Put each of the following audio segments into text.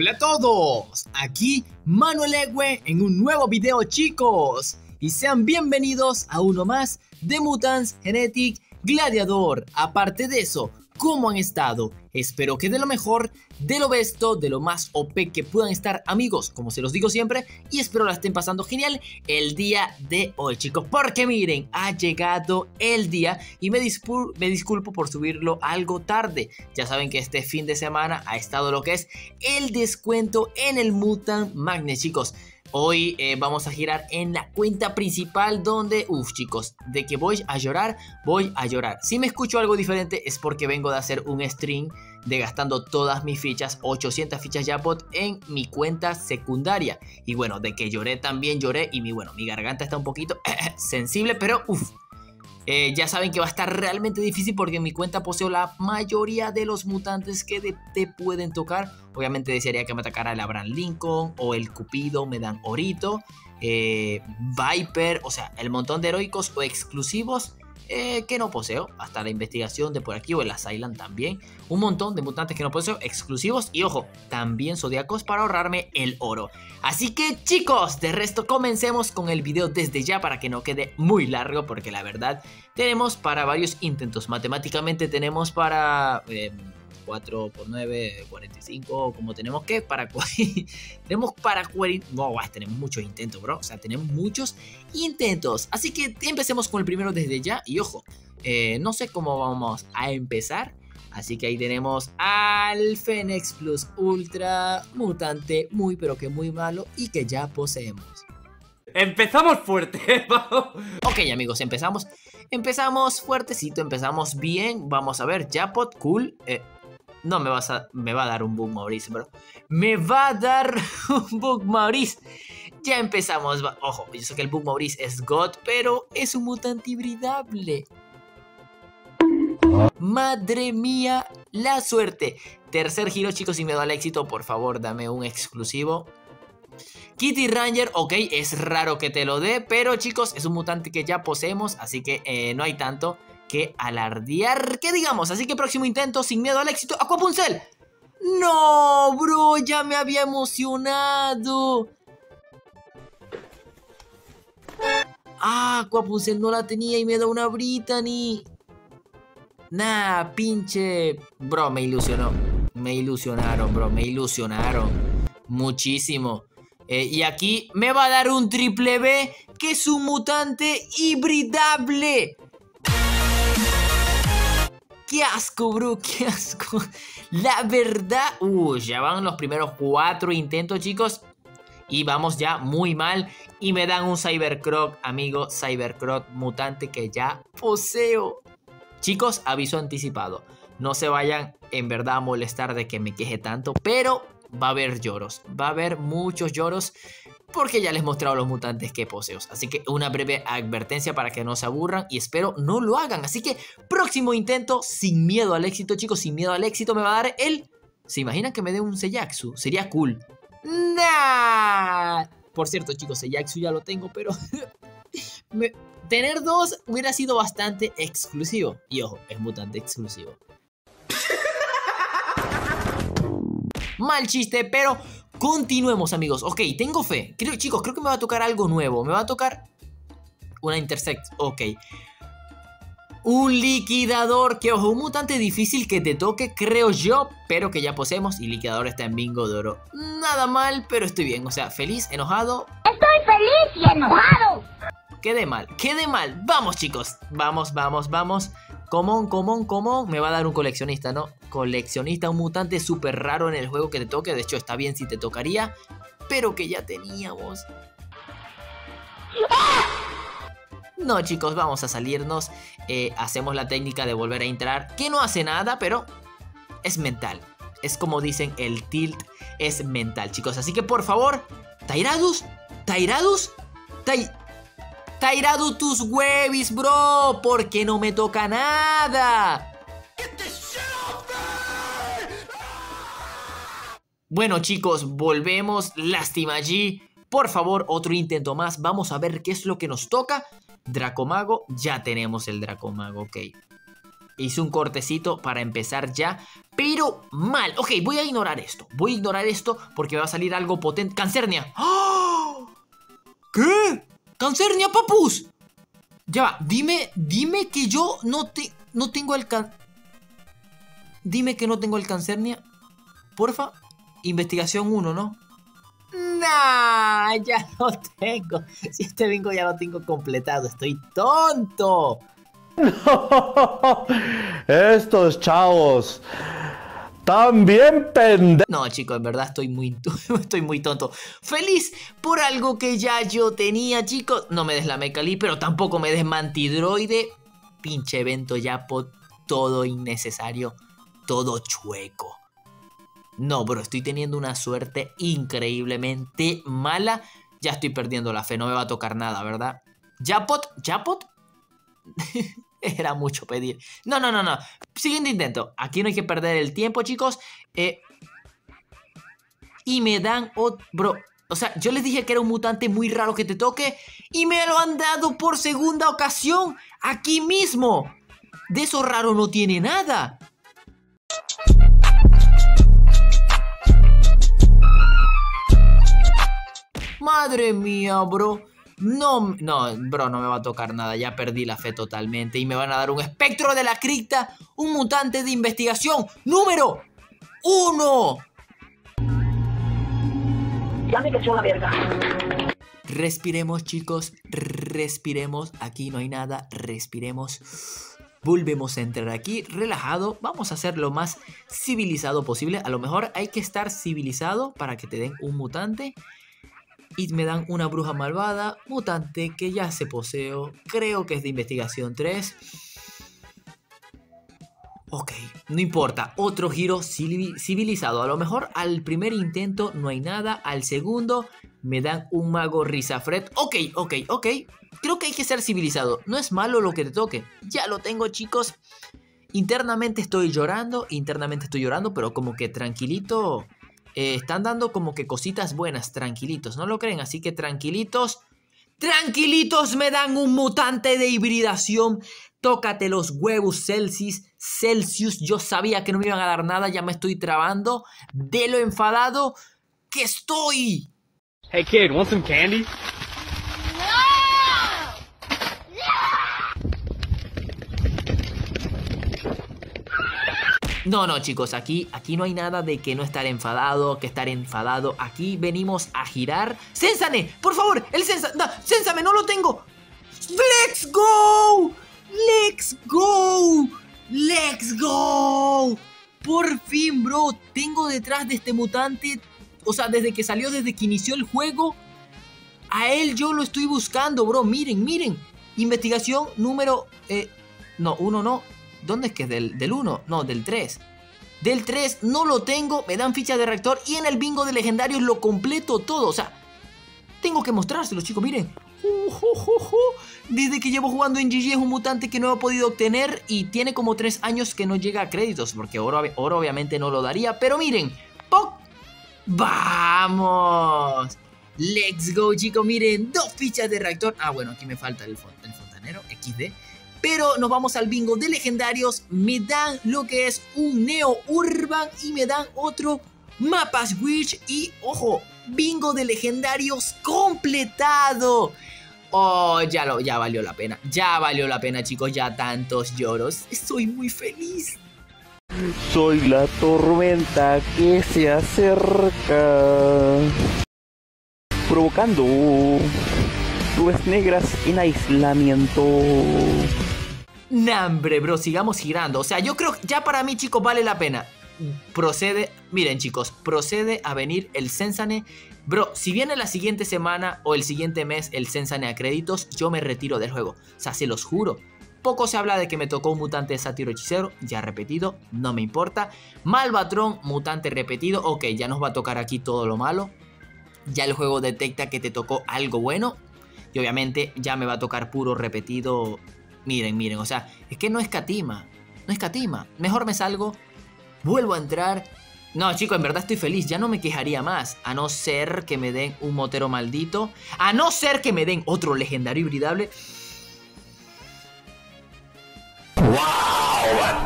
Hola a todos, aquí Manuel Ewe en un nuevo video, chicos, y sean bienvenidos a uno más de Mutants Genetic Gladiador. Aparte de eso, ¿cómo han estado? Espero que de lo mejor, de lo besto, de lo más OP que puedan estar, amigos, como se los digo siempre, y espero la estén pasando genial el día de hoy, chicos, porque miren, ha llegado el día y me disculpo por subirlo algo tarde. Ya saben que este fin de semana ha estado lo que es el descuento en el Mutant Magnet, chicos. Hoy vamos a girar en la cuenta principal donde, chicos, de que voy a llorar, voy a llorar. Si me escucho algo diferente es porque vengo de hacer un stream de gastando todas mis fichas, 800 fichas Jackpot en mi cuenta secundaria. Y bueno, de que lloré también lloré y mi garganta está un poquito sensible, pero ya saben que va a estar realmente difícil porque en mi cuenta poseo la mayoría de los mutantes que te pueden tocar. Obviamente desearía que me atacara el Abraham Lincoln o el Cupido, me dan Orito, Viper, o sea, el montón de heroicos o exclusivos que no poseo. Hasta la investigación de por aquí o el Asylum también. Un montón de mutantes que no poseo, exclusivos y ojo, también zodiacos para ahorrarme el oro. Así que chicos, de resto comencemos con el video desde ya para que no quede muy largo, porque la verdad tenemos para varios intentos. Matemáticamente tenemos para 4 por 9, 45, como tenemos que para tenemos para 40, no, tenemos muchos intentos, bro, o sea, tenemos muchos intentos, así que empecemos con el primero desde ya. Y ojo, no sé cómo vamos a empezar, así que ahí tenemos al Fennex Plus Ultra, mutante muy pero que muy malo y que ya poseemos. Empezamos fuerte, vamos. Ok, amigos, empezamos fuertecito, empezamos bien. Vamos a ver, Jackpot, cool. No me va a dar un bug Maurice, bro. Me va a dar un bug Maurice. Ya empezamos. Ojo, yo sé que el bug Maurice es God, pero es un mutante hibridable. Madre mía, la suerte. Tercer giro, chicos, sin miedo al éxito. Por favor, dame un exclusivo. Kitty Ranger, ok, es raro que te lo dé, pero chicos, es un mutante que ya poseemos, así que no hay tanto que alardear, que digamos. Así que próximo intento, sin miedo al éxito, Aquapuncel. No, bro, ya me había emocionado. Aquapuncel no la tenía y me da una Brittany. Nah, pinche. Bro, me ilusionó. Me ilusionaron, bro, me ilusionaron muchísimo. Y aquí me va a dar un triple B, que es un mutante hibridable. ¡Qué asco, bro! ¡Qué asco! La verdad... ya van los primeros 4 intentos, chicos. Y vamos ya muy mal. Y me dan un Cybercroc, amigo. Cybercroc mutante que ya poseo. Chicos, aviso anticipado. No se vayan en verdad a molestar de que me queje tanto. Pero va a haber lloros. Va a haber muchos lloros, porque ya les he mostrado los mutantes que poseo. Así que una breve advertencia para que no se aburran y espero no lo hagan. Así que próximo intento, sin miedo al éxito, chicos. Sin miedo al éxito me va a dar el... ¿Se imaginan que me dé un Seiyaxu? Sería cool. ¡Nah! Por cierto, chicos, Seiyaxu ya lo tengo, pero... tener 2 hubiera sido bastante exclusivo. Y ojo, es mutante exclusivo. Mal chiste, pero continuemos, amigos. Ok, tengo fe. Chicos, creo que me va a tocar algo nuevo. Me va a tocar una Intersect. Ok. Un liquidador. Que ojo, un mutante difícil que te toque, creo yo, pero que ya poseemos. Y liquidador está en bingo de oro. Nada mal, pero estoy bien. O sea, feliz, enojado. Estoy feliz y enojado. Quede mal, quede mal. Vamos, chicos. Vamos, vamos, vamos. Común. Me va a dar un coleccionista, ¿no? Coleccionista, un mutante súper raro en el juego que te toque. De hecho, está bien si te tocaría, pero que ya teníamos. No, chicos, vamos a salirnos. Hacemos la técnica de volver a entrar, que no hace nada, pero es mental. Es como dicen, el tilt es mental, chicos. Así que, por favor, Tyradus, Tyradu tus huevis, bro, porque no me toca nada. Bueno, chicos, volvemos. Lástima allí. Por favor, otro intento más. Vamos a ver qué es lo que nos toca. Dracomago, ya tenemos el Dracomago, ok. hice un cortecito para empezar ya, pero mal. Ok, voy a ignorar esto. Voy a ignorar esto porque me va a salir algo potente. ¡Cancernia! ¡Oh! ¿Qué? ¡Cancernia, papus! Ya va, dime que yo no tengo el Dime que no tengo el Cancernia. Porfa. Investigación 1, ¿no? Nah, ya lo tengo. Si este bingo ya lo tengo completado, estoy tonto. Estos chavos también pendejos. No, chicos, en verdad estoy muy tonto. Feliz por algo que ya yo tenía, chicos. No me des la Mecali, pero tampoco me des Mantidroide. Pinche evento ya por todo innecesario, todo chueco. No, bro, estoy teniendo una suerte increíblemente mala. Ya estoy perdiendo la fe, no me va a tocar nada, ¿verdad? ¿Japot? Era mucho pedir. No. Siguiente intento. Aquí no hay que perder el tiempo, chicos. Y me dan otro... Bro, o sea, yo les dije que era un mutante muy raro que te toque. Y me lo han dado por segunda ocasión. Aquí mismo. De eso raro no tiene nada. Madre mía, bro. No, bro, no me va a tocar nada. Ya perdí la fe totalmente. Y me van a dar un espectro de la cripta. Un mutante de investigación. ¡Número 1! Ya me cachó la verga. Respiremos, chicos. Respiremos. Aquí no hay nada. Respiremos. Volvemos a entrar aquí, relajado. Vamos a hacer lo más civilizado posible. A lo mejor hay que estar civilizado para que te den un mutante. Y me dan una bruja malvada, mutante que ya se poseo. Creo que es de investigación 3. Ok, no importa. Otro giro civilizado. A lo mejor al primer intento no hay nada. Al segundo me dan un mago Risafret. Ok. Creo que hay que ser civilizado. No es malo lo que te toque. Ya lo tengo, chicos. Internamente estoy llorando, pero como que tranquilito. Están dando como que cositas buenas, tranquilitos, ¿no lo creen? Así que tranquilitos. ¡Tranquilitos! Me dan un mutante de hibridación. Tócate los huevos, Celsius. Yo sabía que no me iban a dar nada. Ya me estoy trabando de lo enfadado que estoy. Hey kid, want some candy? No, chicos, aquí no hay nada de que no estar enfadado, Aquí venimos a girar. ¡Sensane! ¡Por favor! ¡El Sensane! ¡No! ¡Sensame! ¡No lo tengo! ¡Let's go! Por fin, bro. Tengo detrás de este mutante. O sea, desde que inició el juego. A él yo lo estoy buscando, bro. Miren. Investigación número... no, 1 no. ¿Dónde es que es? ¿Del 1? No, del 3. Del 3 no lo tengo. Me dan ficha de reactor. Y en el bingo de legendarios lo completo todo. O sea, tengo que mostrárselos, chicos. Miren. Desde que llevo jugando en GG es un mutante que no he podido obtener. Y tiene como 3 años que no llega a créditos. Porque oro obviamente no lo daría. Pero miren. ¡Poc! ¡Vamos! Let's go, chicos. Miren. 2 fichas de reactor. Ah, bueno, aquí me falta el fontanero. XD. Pero nos vamos al bingo de legendarios. Me dan lo que es un Neo Urban. Y me dan otro Mapas Witch. Y ojo, bingo de legendarios completado. Oh, ya valió la pena. Ya valió la pena, chicos. Ya tantos lloros. Estoy muy feliz. Soy la tormenta que se acerca, provocando nubes negras en aislamiento. Nambre, bro, sigamos girando. O sea, yo creo que ya para mí, chicos, vale la pena. Miren, chicos, procede a venir el Sensane. Bro, si viene la siguiente semana o el siguiente mes el Sensane a créditos, yo me retiro del juego. O sea, se los juro. Poco se habla de que me tocó un mutante de sátiro hechicero. Ya repetido, no me importa. Malvatron, mutante repetido. Ok, ya nos va a tocar aquí todo lo malo. Ya el juego detecta que te tocó algo bueno. Y obviamente ya me va a tocar puro repetido. Miren, o sea, es que no escatima. Mejor me salgo, vuelvo a entrar. No, chicos, en verdad estoy feliz. Ya no me quejaría más. A no ser que me den un motero maldito. A no ser que me den otro legendario hibridable. ¡Wow!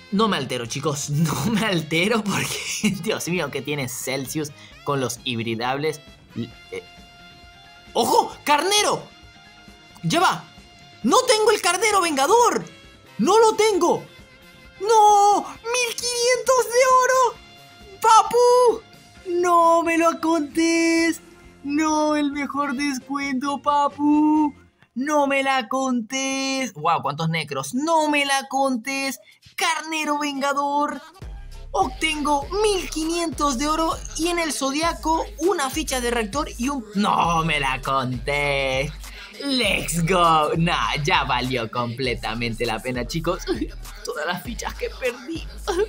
No me altero, chicos, no me altero porque, Dios mío, que tiene Celsius con los hibridables. ¡Ojo! ¡Carnero! ¡Ya va! ¡No tengo el carnero vengador! ¡No lo tengo! ¡No! ¡1500 de oro! ¡Papu! ¡No me lo contés! ¡No, el mejor descuento, papu! ¡No me la contés! ¡Wow! ¿Cuántos necros? ¡No me la contés! ¡Carnero vengador! Obtengo 1500 de oro y en el zodiaco una ficha de reactor y un... ¡No me la contés! ¡Let's go! Nah, ya valió completamente la pena, chicos. Todas las fichas que perdí.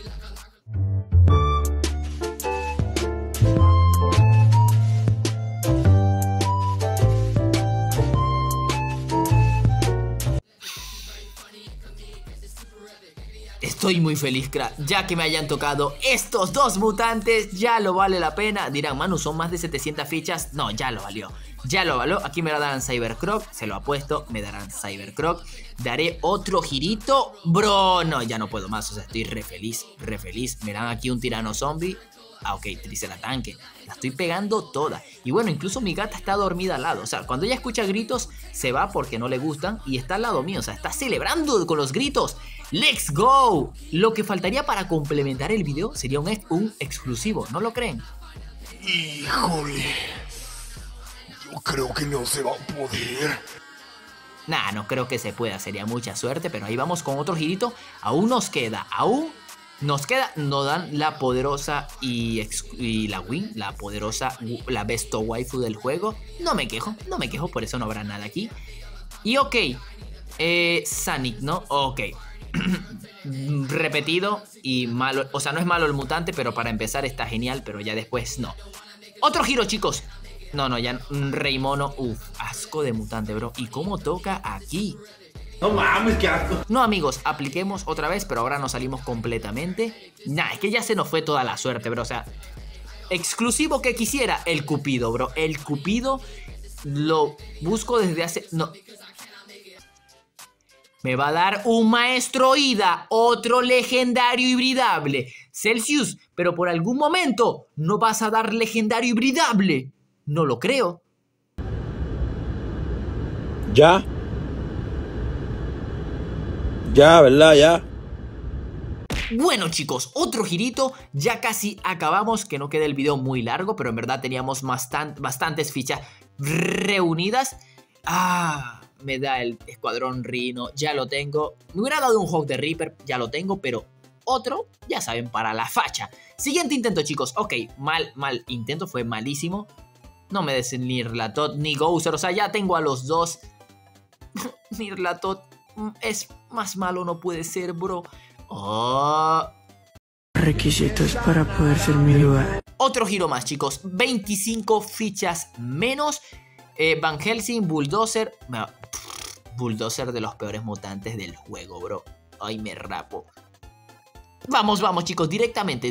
Estoy muy feliz, crack, ya que me hayan tocado estos dos mutantes, ya lo vale la pena. Dirán, Manu, son más de 700 fichas. No, ya lo valió, ya lo valió. Aquí me darán Cybercroc, se lo apuesto, me darán Cybercroc. Daré otro girito, bro, no, ya no puedo más, o sea, estoy re feliz, re feliz. Me dan aquí un tirano zombie. Ah, ok, Triceratanque. La estoy pegando toda. Y bueno, incluso mi gata está dormida al lado. O sea, cuando ella escucha gritos, se va porque no le gustan. Y está al lado mío, o sea, está celebrando con los gritos. ¡Let's go! Lo que faltaría para complementar el video sería un exclusivo, ¿no lo creen? Híjole, yo creo que no se va a poder. Nah, no creo que se pueda, sería mucha suerte. Pero ahí vamos con otro girito. Aún nos queda, nos dan la poderosa y la win, la poderosa, la besto waifu del juego. No me quejo, por eso no habrá nada aquí. Y ok, Sonic, ¿no? Ok. Repetido y malo, o sea, no es malo el mutante, pero para empezar está genial, pero ya después no. Otro giro, chicos. No, ya Rey Mono, asco de mutante, bro. ¿Y cómo toca aquí? No mames, qué asco. No, amigos, apliquemos otra vez, pero ahora nos salimos completamente. Nah, es que ya se nos fue toda la suerte, bro. O sea, exclusivo que quisiera, el Cupido, bro. El Cupido lo busco desde hace... No. Me va a dar un maestro Ida, otro legendario hibridable. Celsius, pero por algún momento no vas a dar legendario hibridable. No lo creo. Ya, ¿verdad? Ya. Bueno, chicos, otro girito. Ya casi acabamos, que no quede el video muy largo, pero en verdad teníamos bastantes fichas reunidas. Me da el Escuadrón Rhino, ya lo tengo. Me hubiera dado un Hawk de Reaper, ya lo tengo, pero otro, ya saben, para la facha. Siguiente intento, chicos. Ok, mal intento, fue malísimo. No me des ni Nirlatot ni Gouser, o sea, ya tengo a los dos. Nirlatot es más malo, no puede ser, bro. Requisitos para poder ser mi lugar. Otro giro más, chicos. 25 fichas menos. Van Helsing, Bulldozer. Bulldozer de los peores mutantes del juego, bro. Ay, me rapo. Vamos, chicos. Directamente.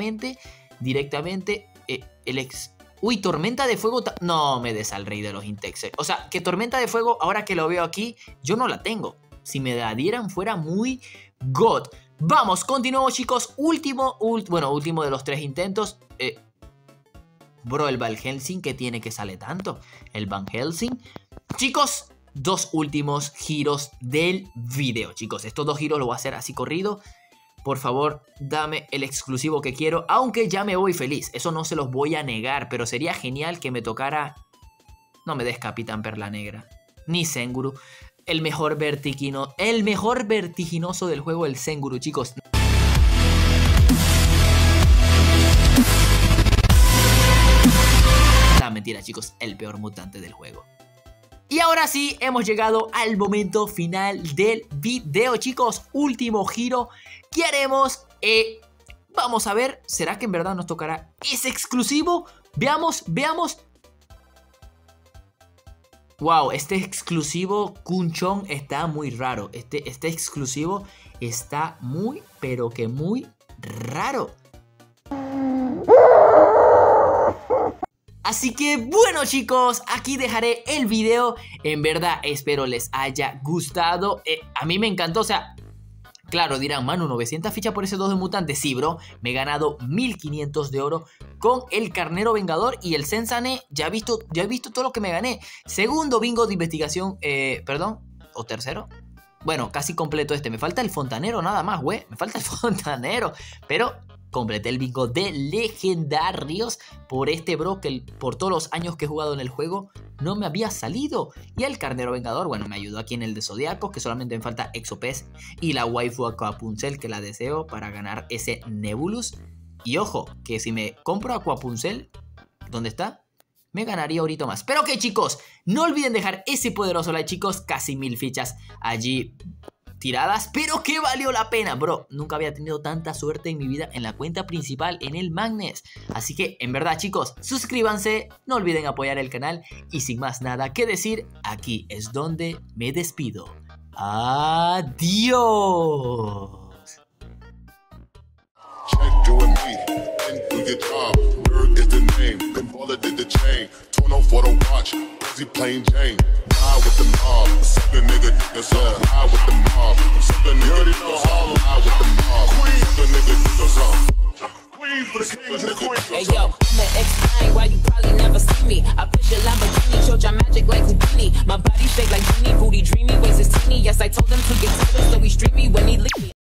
El ex... Uy, Tormenta de Fuego... No me des al rey de los Intexes. O sea, que Tormenta de Fuego, ahora que lo veo aquí, yo no la tengo. Si me la dieran fuera muy god. Vamos, continuamos, chicos. Último de los 3 intentos. Bro, el Van Helsing, ¿qué tiene que sale tanto? El Van Helsing. Chicos, 2 últimos giros del video, chicos. Estos 2 giros los voy a hacer así corrido. Por favor, dame el exclusivo que quiero. Aunque ya me voy feliz. Eso no se los voy a negar. Pero sería genial que me tocara... No me des Capitán Perla Negra. Ni Senguru. El mejor vertiginoso del juego, el Senguru, chicos. No, mentira, chicos. El peor mutante del juego. Y ahora sí, hemos llegado al momento final del video, chicos. Último giro. ¿Qué haremos? Vamos a ver. ¿Será que en verdad nos tocará ese exclusivo? Veamos. Wow, este exclusivo Kunchon está muy raro. Este exclusivo está muy, pero que muy raro. Así que bueno, chicos, aquí dejaré el video. En verdad espero les haya gustado. A mí me encantó, o sea, Claro, dirán, mano, 900 fichas por ese 2 de mutante. Sí, bro, me he ganado 1500 de oro con el Carnero Vengador y el Sensane. Ya he visto todo lo que me gané. Segundo bingo de investigación, perdón, o tercero. Bueno, casi completo este. Me falta el fontanero nada más, güey. Me falta el fontanero. Pero completé el bingo de legendarios por este bro que por todos los años que he jugado en el juego no me había salido. Y el Carnero Vengador, bueno, me ayudó aquí en el de Zodiacos, que solamente me falta Exopes y la waifu Aquapuncel, que la deseo para ganar ese Nebulus. Y ojo, que si me compro Aquapuncel, ¿dónde está? Me ganaría ahorita más. Pero ok, chicos, no olviden dejar ese poderoso like, chicos. Casi 1000 fichas allí tiradas, pero que valió la pena, bro. Nunca había tenido tanta suerte en mi vida en la cuenta principal, en el Magnes. Así que, en verdad, chicos, suscríbanse, no olviden apoyar el canal. Y sin más nada que decir, aquí es donde me despido. Adiós. For the watch, he plain Jane. Ride with the mob, suck a nigga, niggas up. Ride with the mob, suck a nigga, niggas up. Ride with the mob, suck a nigga, niggas up. Queen for the kings and the queens. Hey yo, I'ma explain why you probably never see me. I push a Lamborghini, show your magic like Houdini. My body shake like Genie, booty dreamy, waist is teeny. Yes, I told him to get tighter, so he streamy when he leave me.